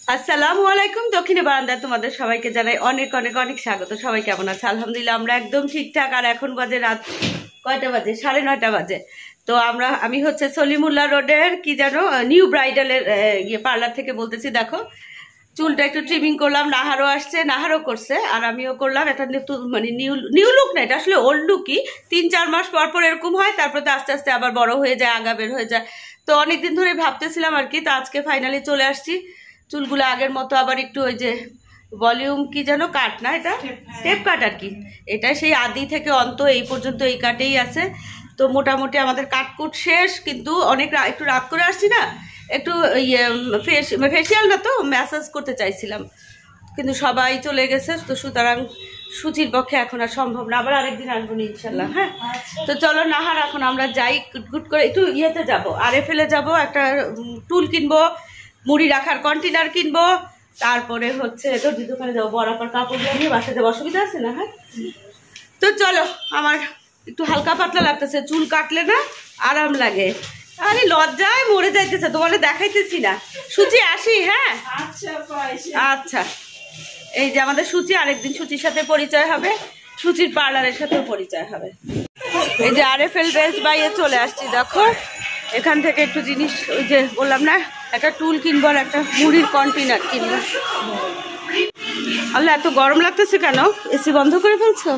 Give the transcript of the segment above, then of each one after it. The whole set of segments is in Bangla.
আসসালামু আলাইকুম। দক্ষিণে বারান্দায় তোমাদের সবাইকে জানাই অনেক অনেক অনেক স্বাগত। সবাই কেমন আছে? আলহামদুলিল্লাহ আমরা একদম ঠিকঠাক। আর এখন বাজে রাত কয়টা বাজে? 9:30 বাজে। তো আমি হচ্ছে সলিমুল্লাহ রোডের কি জানো নিউ ব্রাইডালের পার্লার থেকে বলতেছি। দেখো চুলটা একটু ট্রিমিং করলাম, নাহারও আসছে, নাহারও করছে আর আমিও করলাম। একটা মানে নিউ লুক না, এটা আসলে ওল্ড লুকই। 3-4 মাস পর পর এরকম হয়, তারপর তো আস্তে আস্তে আবার বড় হয়ে যায়, আগা বের হয়ে যায়। তো অনেকদিন ধরে ভাবতেছিলাম আর কি, তো আজকে ফাইনালি চলে আসছি। চুলগুলো আগের মতো আবার একটু ওই যে ভলিউম কি যেন কাট না, এটা স্টেপ কাট আর কি। এটা সেই আদি থেকে অন্ত এই পর্যন্ত এই কাটেই আছে। তো মোটামুটি আমাদের কাটকুট শেষ, কিন্তু অনেক একটু রাত করে আসছি না, একটু ফেসিয়াল না তো ম্যাসাজ করতে চাইছিলাম, কিন্তু সবাই চলে গেছে। তো সুতরাং সুচির পক্ষে এখন আর সম্ভব না, আবার আরেকদিন আসবো না ইনশাল্লাহ। হ্যাঁ, তো চলো নাহার এখন আমরা যাই, গুট করে একটু ইয়েতে যাবো, RFL এ যাবো, একটা টুল কিনবো, মুড়ি রাখার কন্টেনার কিনবো, তারপরে হচ্ছে দর্জি দোকানে যাবো, বরাবর কাপড় নিয়ে বাসায় যাবো। অসুবিধা আছে না? হ্যাঁ, তো চলো। আমার একটু হালকা পাতলা লাগতেছে, চুল কাটলে না আরাম লাগে। আরে লজ্জায় মরে যাইতেছে, তোমার দেখাইতেছি না। সুচি আসি? হ্যাঁ আচ্ছা। এই যে আমাদের সুচি, আরেকদিন সুচির সাথে পরিচয় হবে, সুচির পার্লারের সাথেও পরিচয় হবে। এই যে RFL বেস্ট বাইয়ে চলে আসছি। দেখো এখান থেকে একটু জিনিস, ওই যে বললাম না একটা টুল কিনবো আর একটা মুড়ির কন্টেনার কিনবো। আল্লাহ এত গরম লাগতেছে কেন? এসি বন্ধ করে ফেলছো?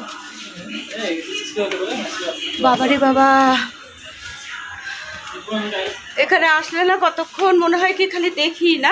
বাবারে বাবা, এখানে আসলে না কতক্ষণ মনে হয় কি খালি দেখি না।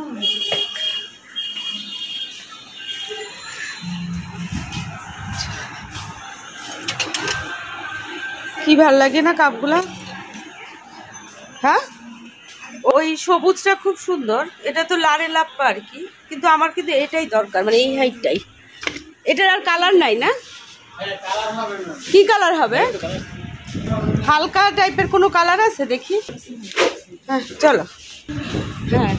কি ভাল লাগে না কাপগুলা? হ্যাঁ, ওই সবুজটা খুব সুন্দর, এটা তো লারে লাপ্পা আর কি, কিন্তু আমার কিন্তু এটাই দরকার, মানে এই হাইটটাই। এটার আর কালার নাই না? কি কালার হবে? হালকা টাইপের কোনো কালার আছে দেখি? হ্যাঁ চলো। হ্যাঁ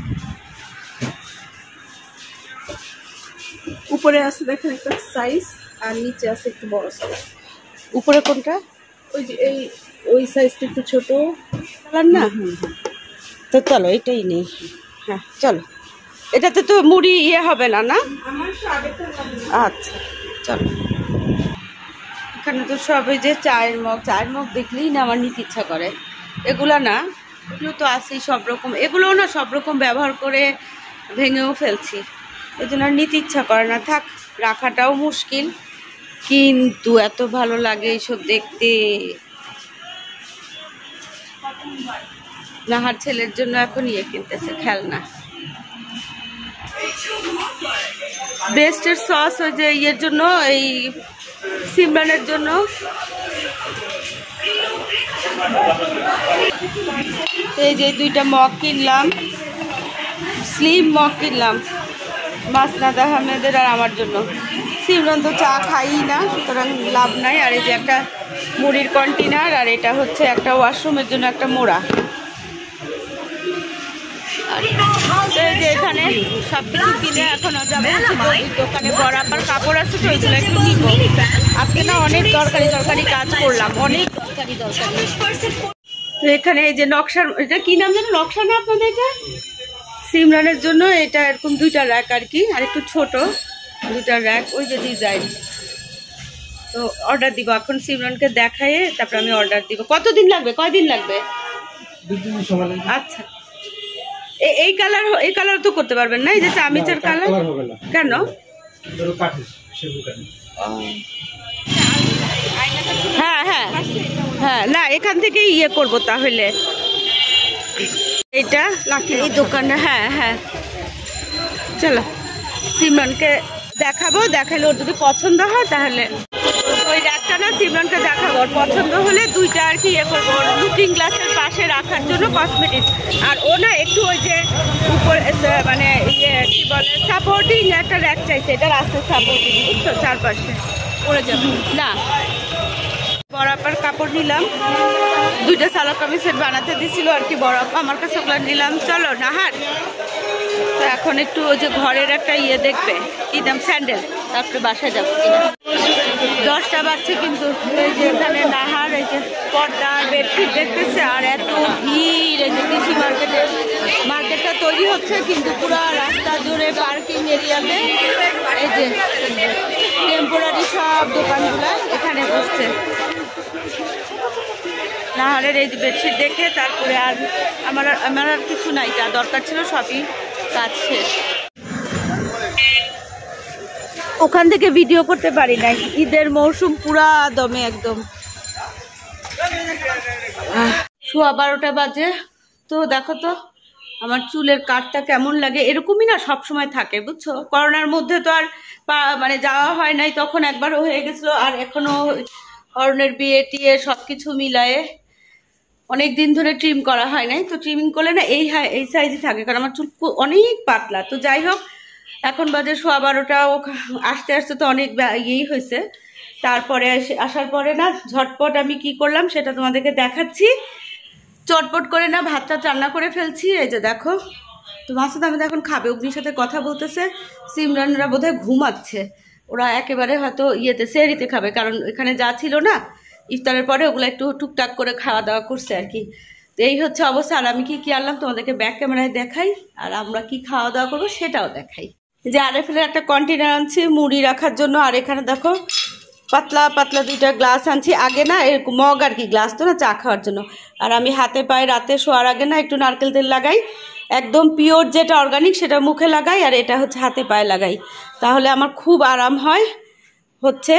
উপরে আছে দেখেন একটা সাইজ, আর নিচে আছে একটু বড় সাইজ। উপরে কোনটা? ওই যে ওই সাইজটা একটু ছোট কালার না? তো চলো এটাই নেই। হ্যাঁ চলো, এটাতে তো মুড়ি ইয়ে হবে না না? আচ্ছা চলো। এখানে তো সব এই যে চায়ের মগ দেখলেই না আমার নিতে ইচ্ছা করে। এগুলা না, এগুলো তো আছেই সব রকম, এগুলোও না সব রকম ব্যবহার করে ভেঙেও ফেলছি, এই জন্য আর নিতে ইচ্ছা করে না। থাক, রাখাটাও মুশকিল, কিন্তু এত ভালো লাগে এইসব দেখতে। নাহার ছেলের জন্য এখন ইয়ে কিনতেছে, খেলনা। বেস্টের সস ওই যে ইয়ের জন্য, এই সিমরানের জন্য। এই যে 2টা মগ কিনলাম, স্লিম মগ কিনলাম, মাসনাদ আহমেদের আর আমার জন্য। সিমরান তো চা খাই না, সুতরাং লাভ নাই। আর এই যে একটা মুড়ির কন্টেনার, আর এটা হচ্ছে একটা ওয়াশরুমের জন্য একটা মোড়া। এই যে এখানে সব কিছু কিনে এখন যাবো দোকানে, বরাবর কাপড় আছে তো ওইগুলো একটু নিবো। আজকে না অনেক দরকারি কাজ করলাম, অনেক দরকারি। তো এখানে এই যে নকশার, এটা কি নাম জানো? নকশা না আপনাদের? এটা সিমরানের জন্য, এটা এরকম 2টা র্যাক আর কি, আর একটু ছোট 2টা র্যাক, ওই যে ডিজাইন। তো অর্ডার দিব এখন, সিমরানকে দেখায়ে তারপর আমি অর্ডার দিব। কতদিন লাগবে? কয়দিন লাগবে? 2 দিন সময় লাগবে। আচ্ছা, এই কালার তো করতে পারবেন না, এই যে চামিচের কালার হবে না। কেন? ধরো কাঠের সেগুলো কাঠের। হ্যাঁ হ্যাঁ হ্যাঁ, না এখান থেকেই ইয়ে করবো তাহলে। এইটা এই দোকানে, হ্যাঁ হ্যাঁ চলো সিমরানকে দেখাবো, দেখালে ওর যদি পছন্দ হয় তাহলে ওই র্যাকটা না সিমরানকে দেখাবো, ওর পছন্দ হলে 2টা আর কি ইয়ে করবো, লুকিং গ্লাসের পাশে রাখার জন্য কসমেটিক্স। আর ও না একটু ওই যে উপর মানে ইয়ে কি বলে সাপোর্টিং একটা র্যাক চাইছে, এটার আছে সাপোর্টিং, বুঝছো, চারপাশে পড়ে যাবে না। বরাবর কাপড় নিলাম, 2টা সালোয়ার কামিজ সেট বানাতে দিছিল আর কি, বরাবর আমার কাছে ওগুলো নিলাম। চলো নাহার, তো এখন একটু ওই যে ঘরের একটা ইয়ে দেখবে, কি দাম স্যান্ডেল, তারপরে বাসায় যাবো কিনা। 10টা বাজছে কিন্তু। এই যে এখানে নাহার এই যে পর্দা বেডশিট দেখতেছে, আর এত ভিড়। এই যে কৃষি মার্কেটটা তো তৈরি হচ্ছে, কিন্তু পুরো রাস্তা জুড়ে পার্কিং এরিয়াতে এই যে টেম্পোরারি সব দোকানগুলো এখানে বসছে। নাহারের এই বেডশিট দেখে তারপরে আর আমার আর কিছু নাই, যা দরকার ছিল সবই কাজ শেষ। ওখান থেকে ভিডিও করতে পারি নাই, ঈদের মৌসুম পুরা দমে একদম। 12:15 বাজে। তো দেখো তো আমার চুলের কাটটা কেমন লাগে, এরকমই না সবসময় থাকে বুঝছো। করোনার মধ্যে তো আর মানে যাওয়া হয় নাই, তখন একবারও হয়ে গেছিলো, আর এখনো অরণের বিয়ে টিয়ে সবকিছু মিলায়ে অনেক দিন ধরে ট্রিম করা হয় নাই। তো ট্রিমিং করলে না এই সাইজই থাকে, কারণ আমার চুল অনেক পাতলা। তো যাই হোক, এখন বাজে 12:15, আসতে আসতে তো অনেক ইয়েই হয়েছে। তারপরে আসার পরে না ঝটপট আমি কি করলাম সেটা তোমাদেরকে দেখাচ্ছি। চটপট করে না ভাতটা রান্না করে ফেলছি, এই যে দেখো। তো মাসুদ আমি এখন খাবে, অগ্নির সাথে কথা বলতেছে। সিমরানরা বোধহয় ঘুমাচ্ছে, ওরা একেবারে হয়তো সেহরিতে খাবে, কারণ এখানে যা ছিল না ইফতারের পরে ওগুলো একটু টুকটাক করে খাওয়া দাওয়া করছে আর কি। তো এই হচ্ছে অবস্থা। আর আমি কি আনলাম তোমাদেরকে ব্যাক ক্যামেরায় দেখাই, আর আমরা কি খাওয়া দাওয়া করবো সেটাও দেখাই। যে আরএফএলের একটা কন্টেনার আনছি মুড়ি রাখার জন্য, আর এখানে দেখো পাতলা পাতলা 2টা গ্লাস আনছি। আগে না এরকম মগ আর কি, গ্লাস তো না চা খাওয়ার জন্য। আর আমি হাতে পায়ে রাতে শোয়ার আগে না একটু নারকেল তেল লাগাই, একদম পিওর যেটা অর্গানিক সেটা মুখে লাগাই, আর এটা হচ্ছে হাতে পায়ে লাগাই, তাহলে আমার খুব আরাম হয় হচ্ছে।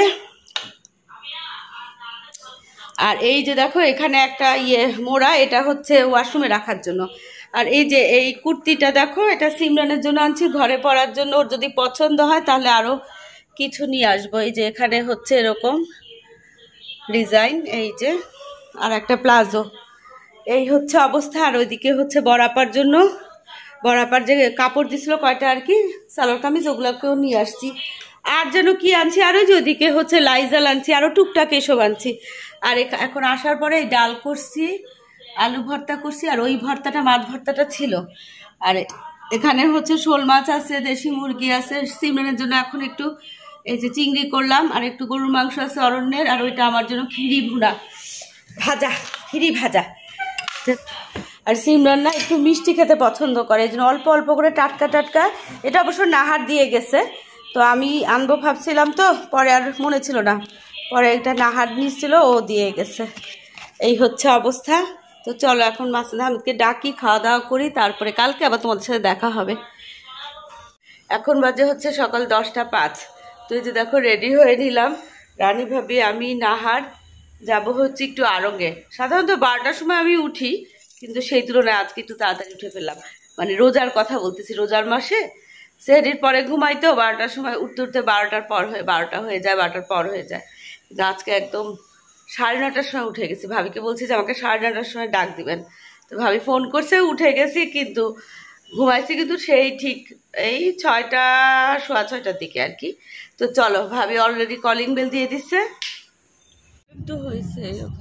আর এই যে দেখো এখানে একটা মোড়া, এটা হচ্ছে ওয়াশরুমে রাখার জন্য। আর এই যে এই কুর্তিটা দেখো, এটা সিমরানের জন্য আনছি, ঘরে পরার জন্য। ওর যদি পছন্দ হয় তাহলে আরও কিছু নিয়ে আসবো। এই যে এখানে হচ্ছে এরকম ডিজাইন, এই যে আর একটা প্লাজো, এই হচ্ছে অবস্থা। আর ওইদিকে হচ্ছে বড়াপার জন্য, বড়াপার যে কাপড় দিছিল কয়টা আর কি সালোয়ার কামিজ, ওগুলোকেও নিয়ে আসছি। আর যেন কি আনছি, আর ওই যে ওইদিকে হচ্ছে লাইজাল আনছি, আরও টুকটাক এসব আনছি। আর এখন আসার পরে ডাল করছি, আলু ভর্তা করছি, আর ওই ভর্তাটা মাছ ভর্তাটা ছিল। আর এখানে হচ্ছে শোল মাছ আছে, দেশি মুরগি আছে সিমরানের জন্য। এখন একটু এই যে চিংড়ি করলাম, আর একটু গরুর মাংস আছে অরণ্যের, আর ওইটা আমার জন্য খিরি ভুনা ভাজা, খিরি ভাজা। আর সিমরান না একটু মিষ্টি খেতে পছন্দ করে, এই জন্য অল্প অল্প করে টাটকা টাটকা। এটা অবশ্য নাহার দিয়ে গেছে, তো আমি আনবো ভাবছিলাম, তো পরে আর মনে ছিল না, পরে একটা নাহার নিচ্ছিল, ও দিয়ে গেছে। এই হচ্ছে অবস্থা। তো চলো এখন মাসুদ আহমেদকে ডাকি, খাওয়া দাওয়া করি, তারপরে কালকে আবার তোমাদের সাথে দেখা হবে। এখন বাজে হচ্ছে সকাল 10:05। তো এই যে দেখো রেডি হয়ে নিলাম, রানী ভাবি আমি নাহার যাব হচ্ছে একটু আড়ঙে। সাধারণত 12টার সময় আমি উঠি, কিন্তু সেই তুলনায় আজকে একটু তাড়াতাড়ি উঠে ফেললাম। মানে রোজার কথা বলতেছি, রোজার মাসে সেহরির পরে ঘুমাইতেও 12টার সময় উঠতে উঠতে 12টার পর 12টা হয়ে যায়, 12টার পর হয়ে যায়। কিন্তু আজকে একদম 9:30টার সময় উঠে গেছি। ভাবিকে বলছি যে আমাকে 9:30টার সময় ডাক দিবেন, তো ভাবি ফোন করছে, উঠে গেছি, কিন্তু ঘুমাইছি কিন্তু সেই ঠিক এই 6টা, 6:15টার দিকে আর কি। তো চলো, ভাবি অলরেডি কলিং বেল দিয়ে দিচ্ছে, তো হয়েছে।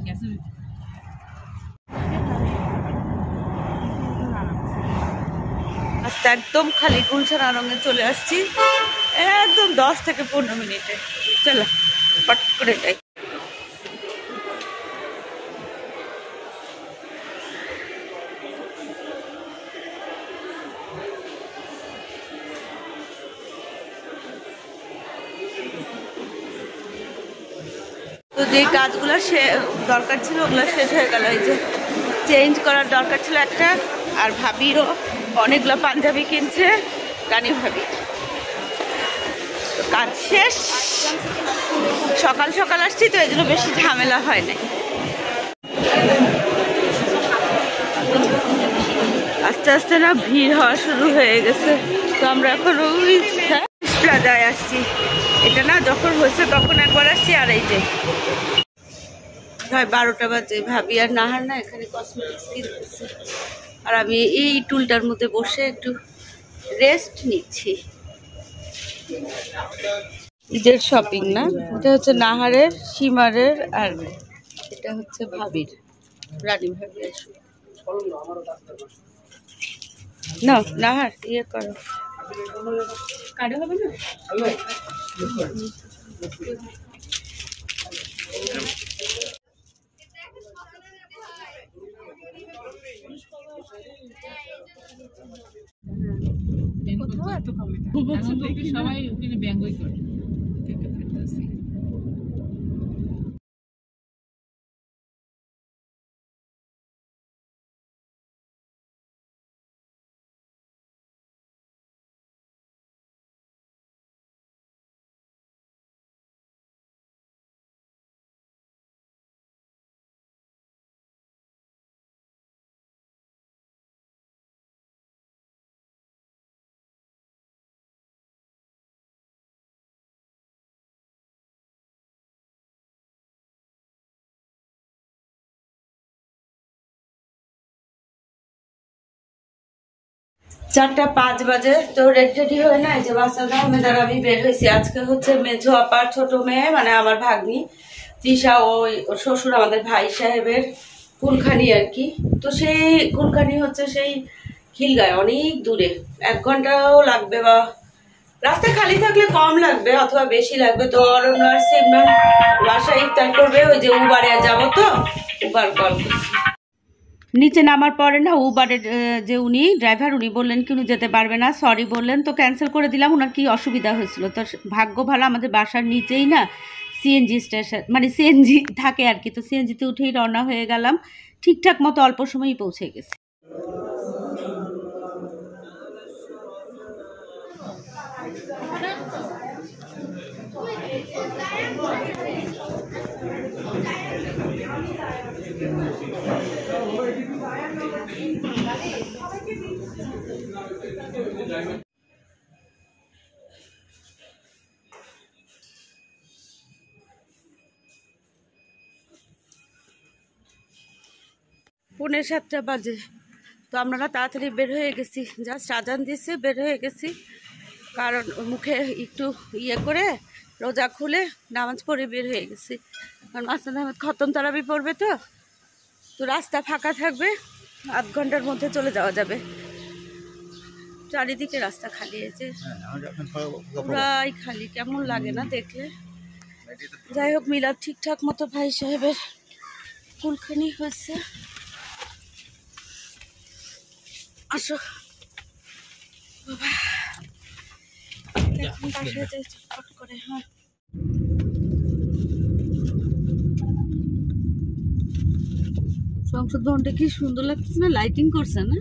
আজকে একদম খালি গুলশান আড়ঙে চলে আসছি, একদম 10 থেকে 15 মিনিটে। চলো পট করে যাই। তো যে কাজগুলো দরকার ছিল ওগুলো শেষ হয়ে গেল। এই যে চেঞ্জ করার দরকার ছিল একটা, আর ভাবিরও অনেকগুলো পাঞ্জাবি কিনছে রানী ভাবি। তো কাজ শেষ, সকাল সকাল আসছি তো এই জন্য বেশি ঝামেলা হয় না। আস্তে আস্তে না ভিড় হওয়া শুরু হয়ে গেছে। তো আমরা এখন ওই প্লাজায় আসছি। এটা না যখন হয়েছে তখন একবার আসছি। আর এই যে প্রায় 12টা বাজে, ভাবি আর নাহার না এখানে কসমেটিক্স কিনতেছে, আর আমি এই টুলটার মধ্যে বসে একটু রেস্ট নিচ্ছি। ঈদের শপিং না, এটা হচ্ছে নাহারের, সীমারের, আর এটা হচ্ছে ভাবির, রানী ভাবির। না নাহার ইয়ে করো, কার্ডে হবে না। সবাই ওখানে ব্যঙ্গই করে চারটা 5 বাজে। তো রেডি হয়ে না এই যে বাসাদ আহমেদ আর আমি বের হয়েছি। আজকে হচ্ছে মেঝো আপার ছোট মেয়ে মানে আমার ভাগ্নি তৃষা, ওই ওর শ্বশুর আমাদের ভাই সাহেবের কুলখানি আর কি। তো সেই কুলখানি হচ্ছে সেই খিলগায়, অনেক দূরে, 1 ঘন্টাও লাগবে, বা রাস্তা খালি থাকলে কম লাগবে অথবা বেশি লাগবে। তো অরণ্য আর সিমরান বাসায় ইফতার করবে, ওই যে উবারে যাবো, তো উবার কল করছি। নিচে নামার পরে না উবারের যে উনি ড্রাইভার উনি বললেন কি উনি যেতে পারবে না, সরি বললেন, তো ক্যান্সেল করে দিলাম। ওনার কি অসুবিধা হয়েছিল, তো ভাগ্য ভালো আমাদের বাসার নিচেই না সিএনজি স্টেশন, মানে সিএনজি থাকে আর কি। তো সিএনজিতে উঠেই রওনা হয়ে গেলাম, ঠিকঠাক মতো অল্প সময়ই পৌঁছে গেছি। পৌনে 7টা বাজে। তো আমরা তাড়াতাড়ি বের হয়ে গেছি, জাস্ট আজান দিচ্ছে বের হয়ে গেছি, কারণ মুখে একটু ইয়ে করে রোজা খুলে নামাজ পড়ে বের হয়ে গেছি। কারণ মাসুদ আহমেদ খতম তারাবি পড়বে, তো তো রাস্তা ফাঁকা থাকবে, 8 ঘন্টার মধ্যে চলে যাওয়া যাবে। চারিদিকে রাস্তা খালি আছে, পুরাই খালি, কেমন লাগে না দেখলে। যাই হোক, মিলাদ ঠিকঠাক মতো ভাই সাহেবের কুলখানি হয়েছে। আসো বাবা, বাসায় যাই চটপট করে। হ্যাঁ, সংসদ ভবনটা কি সুন্দর লাগছে না, লাইটিং করছে না,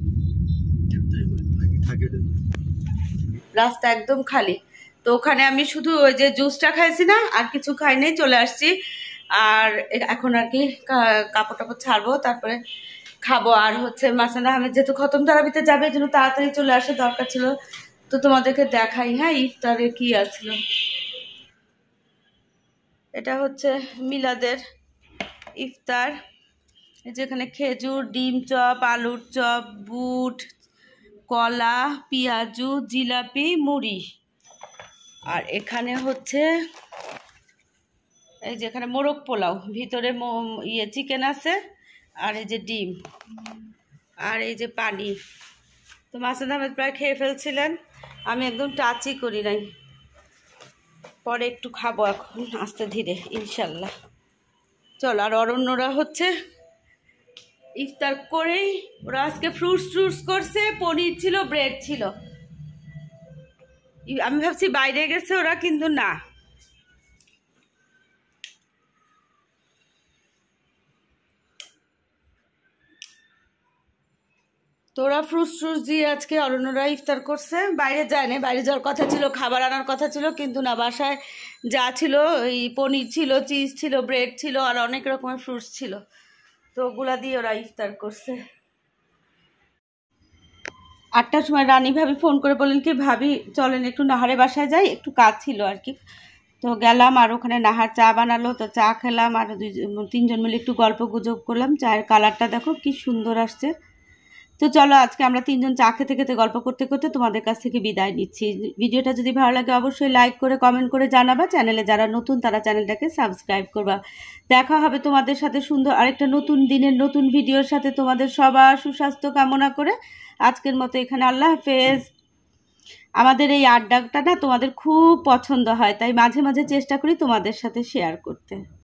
রাস্তা একদম খালি। তো ওখানে আমি শুধু ওই যে জুসটা খাইছি না, আর কিছু খাই নাই, চলে আসছি। আর এখন আর কি কাপড় টাপড় ছাড়বো, তারপরে খাবো। আর হচ্ছে মাসুদ আহমেদ যেহেতু খতম তারাবিতে যাবে, এই জন্য তাড়াতাড়ি চলে আসা দরকার ছিল। তো তোমাদেরকে দেখাই, হ্যাঁ, ইফতারে কি আছিল। এটা হচ্ছে মিলাদের ইফতার। এই যেখানে খেজুর, ডিম চপ, আলুর চপ, বুট, কলা, পেঁয়াজু, জিলাপি, মুড়ি। আর এখানে হচ্ছে এই যে এখানে মোরগ পোলাও, ভিতরে ইয়ে চিকেন আছে, আর এই যে ডিম, আর এই যে পানি। তো মাসুদ আহমেদ প্রায় খেয়ে ফেলছিলেন, আমি একদম টাচই করি নাই। পরে একটু খাবো এখন আস্তে ধীরে ইনশাল্লাহ। চল। আর অরণ্যরা হচ্ছে ইফতার করেই, ওরা আজকে ফ্রুটস করছে, পনির ছিল, ব্রেড ছিল। আমি ভাবছি বাইরে গেছে ওরা, কিন্তু না, তো ওরা ফ্রুটস দিয়ে আজকে অরণ্যরা ইফতার করছে। বাইরে যায় না, বাইরে যাওয়ার কথা ছিল, খাবার আনার কথা ছিল, কিন্তু না, বাসায় যা ছিল, এই পনির ছিল, চিজ ছিল, ব্রেড ছিল, আর অনেক রকমের ফ্রুটস ছিল, তো ওগুলা দিয়ে ওরা ইফতার করছে। 8টার সময় রানী ভাবি ফোন করে বললেন কি, ভাবি চলেন একটু নাহারে বাসায় যাই, একটু কাজ ছিল আর কি। তো গেলাম, আর ওখানে নাহার চা বানালো, তো চা খেলাম, আর 3জন মিলে একটু গল্প গুজব করলাম। চায়ের কালারটা দেখো কি সুন্দর আসছে। তো চলো, আজকে আমরা 3জন চা খেতে খেতে গল্প করতে করতে তোমাদের কাছ থেকে বিদায় নিচ্ছি। ভিডিওটা যদি ভালো লাগে অবশ্যই লাইক করে কমেন্ট করে জানাবা। চ্যানেলে যারা নতুন তারা চ্যানেলটাকে সাবস্ক্রাইব করবা। দেখা হবে তোমাদের সাথে সুন্দর আরেকটা নতুন দিনের নতুন ভিডিওর সাথে। তোমাদের সবার সুস্বাস্থ্য কামনা করে আজকের মতো এখানে আল্লাহ হাফেজ। আমাদের এই আড্ডাটা না তোমাদের খুব পছন্দ হয়, তাই মাঝে মাঝে চেষ্টা করি তোমাদের সাথে শেয়ার করতে।